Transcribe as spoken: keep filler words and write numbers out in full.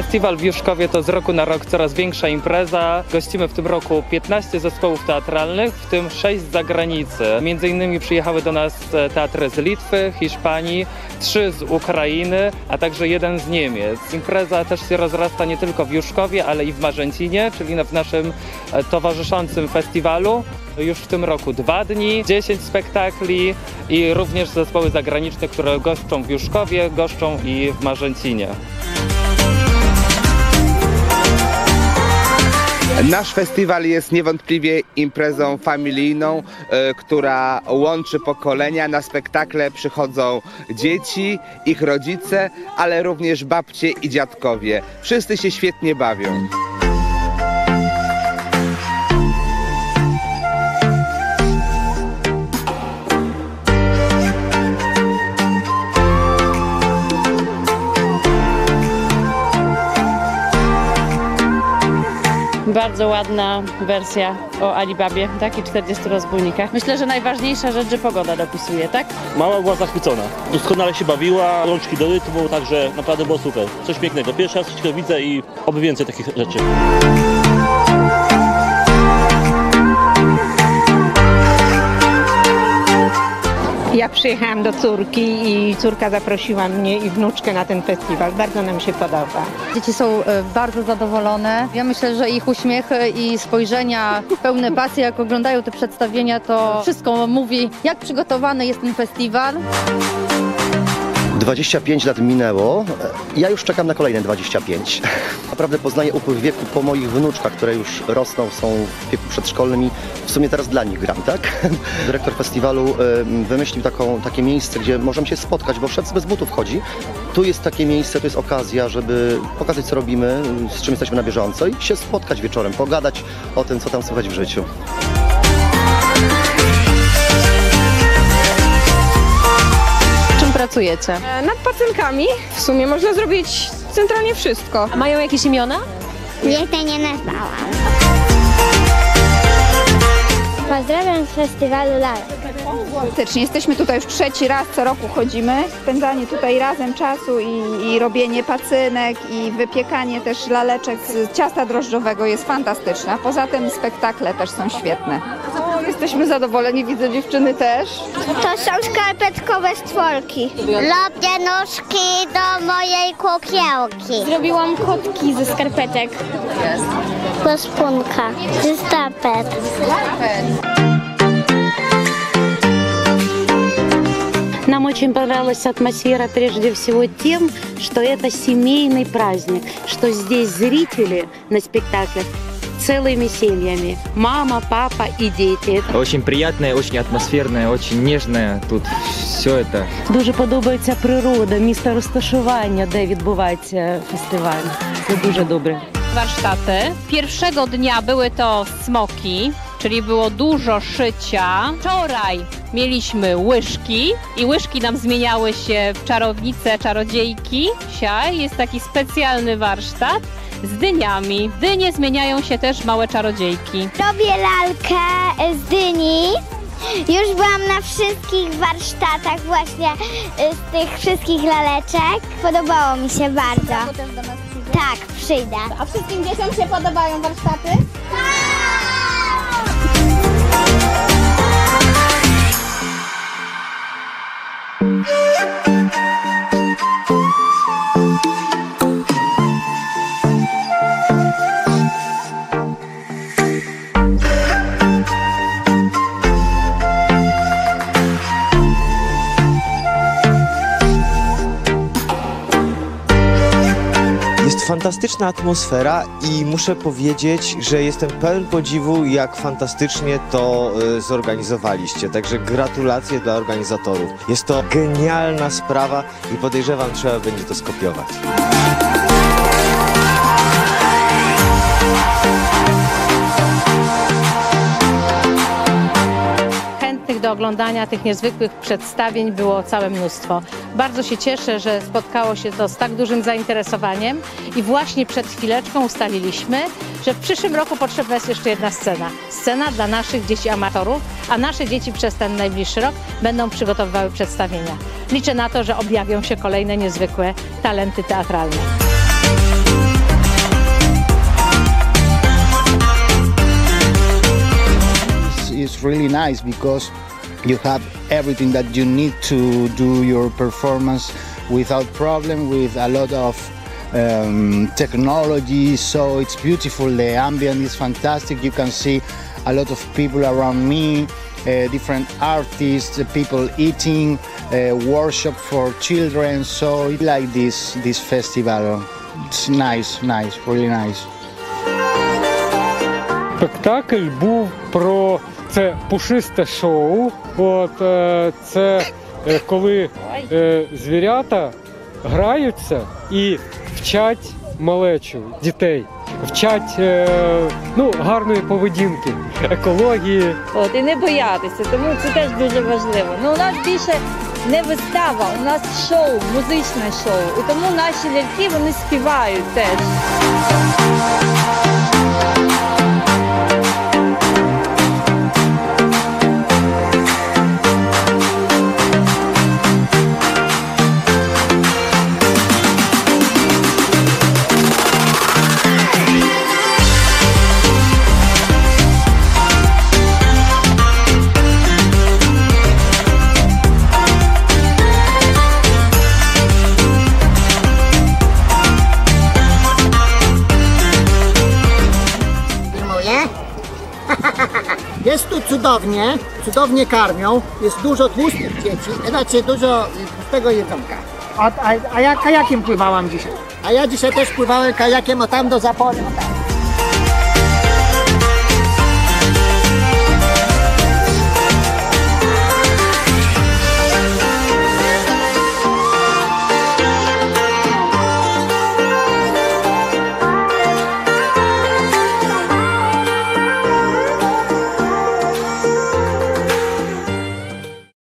Festiwal w Juszkowie to z roku na rok coraz większa impreza. Gościmy w tym roku piętnaście zespołów teatralnych, w tym sześć z zagranicy. Między innymi przyjechały do nas teatry z Litwy, Hiszpanii, trzy z Ukrainy, a także jeden z Niemiec. Impreza też się rozrasta nie tylko w Juszkowie, ale i w Marzęcinie, czyli w naszym towarzyszącym festiwalu. Już w tym roku dwa dni, dziesięć spektakli i również zespoły zagraniczne, które goszczą w Juszkowie, goszczą i w Marzęcinie. Nasz festiwal jest niewątpliwie imprezą familijną, y, która łączy pokolenia. Na spektakle przychodzą dzieci, ich rodzice, ale również babcie i dziadkowie. Wszyscy się świetnie bawią. Bardzo ładna wersja o Alibabie, tak? I czterdziestu rozbójnikach. Myślę, że najważniejsza rzecz, że pogoda dopisuje, tak? Mama była zachwycona. Doskonale się bawiła, rączki do rytmu, także naprawdę było super. Coś pięknego. Pierwszy raz coś widzę i oby więcej takich rzeczy. Ja przyjechałam do córki i córka zaprosiła mnie i wnuczkę na ten festiwal. Bardzo nam się podoba. Dzieci są bardzo zadowolone. Ja myślę, że ich uśmiech i spojrzenia pełne pasji, jak oglądają te przedstawienia, to wszystko mówi, jak przygotowany jest ten festiwal. dwadzieścia pięć lat minęło, ja już czekam na kolejne dwadzieścia pięć. Naprawdę poznaję upływ wieku po moich wnuczkach, które już rosną, są w wieku przedszkolnym i w sumie teraz dla nich gram, tak? Dyrektor festiwalu wymyślił taką, takie miejsce, gdzie możemy się spotkać, bo wszyscy bez butów chodzi. Tu jest takie miejsce, to jest okazja, żeby pokazać, co robimy, z czym jesteśmy na bieżąco i się spotkać wieczorem, pogadać o tym, co tam słychać w życiu. Pracujecie? Nad pacynkami w sumie można zrobić centralnie wszystko. Mają jakieś imiona? Jeszcze nie nazwałam. Pozdrawiam z festiwalu Lalek. Faktycznie jesteśmy tutaj już trzeci raz, co roku chodzimy. Spędzanie tutaj razem czasu i, i robienie pacynek i wypiekanie też laleczek z ciasta drożdżowego jest fantastyczne. Poza tym spektakle też są świetne. O, jesteśmy zadowoleni, widzę dziewczyny też. To są skarpetkowe stworki. Robię nóżki do mojej kukiełki. Zrobiłam kotki ze skarpetek. Do spunka. Ze stapet. Нам очень понравилась атмосфера прежде всего тем, что это семейный праздник, что здесь зрители на спектаклях целыми семьями. Мама, папа и дети. Очень приятное, очень атмосферное, очень нежное тут все это. Дуже подобається природа, місце розташування, де відбувається фестиваль. Це дуже добре. Warsztaty. Pierwszego dnia były to smoki, czyli było dużo szycia. Wczoraj mieliśmy łyżki i łyżki nam zmieniały się w czarownice, czarodziejki. Dzisiaj jest taki specjalny warsztat z dyniami. Dynie zmieniają się też w małe czarodziejki. Robię lalkę z dyni. Już byłam na wszystkich warsztatach właśnie z tych wszystkich laleczek. Podobało mi się bardzo. Tak, przyjdę. A wszystkim dzieciom się podobają warsztaty? Jest fantastyczna atmosfera i muszę powiedzieć, że jestem pełen podziwu, jak fantastycznie to y, zorganizowaliście. Także gratulacje dla organizatorów. Jest to genialna sprawa i podejrzewam, trzeba będzie to skopiować. Do oglądania tych niezwykłych przedstawień było całe mnóstwo. Bardzo się cieszę, że spotkało się to z tak dużym zainteresowaniem i właśnie przed chwileczką ustaliliśmy, że w przyszłym roku potrzebna jest jeszcze jedna scena. Scena dla naszych dzieci amatorów, a nasze dzieci przez ten najbliższy rok będą przygotowywały przedstawienia. Liczę na to, że objawią się kolejne niezwykłe talenty teatralne. it's really nice because you have everything that you need to do your performance without problem, with a lot of um, technology, so it's beautiful. The ambient is fantastic. You can see a lot of people around me, uh, different artists, uh, people eating, uh, workshop for children, so I like this, this festival. It's nice, nice, really nice. Спектакль був про це пушисте шоу. От е, це е, коли е, звірята граються і вчать малечу дітей, вчать е, ну, гарної поведінки, екології. От і не боятися, тому це теж дуже важливо. Ну у нас більше не вистава, у нас шоу, музичне шоу. І тому наші ляльки вони співають теж. Jest tu cudownie, cudownie karmią, jest dużo tłustych dzieci, znaczy dużo tłustego jedzonka. A, a, a ja kajakiem pływałam dzisiaj. A ja dzisiaj też pływałem kajakiem o tam do zapory. O tam.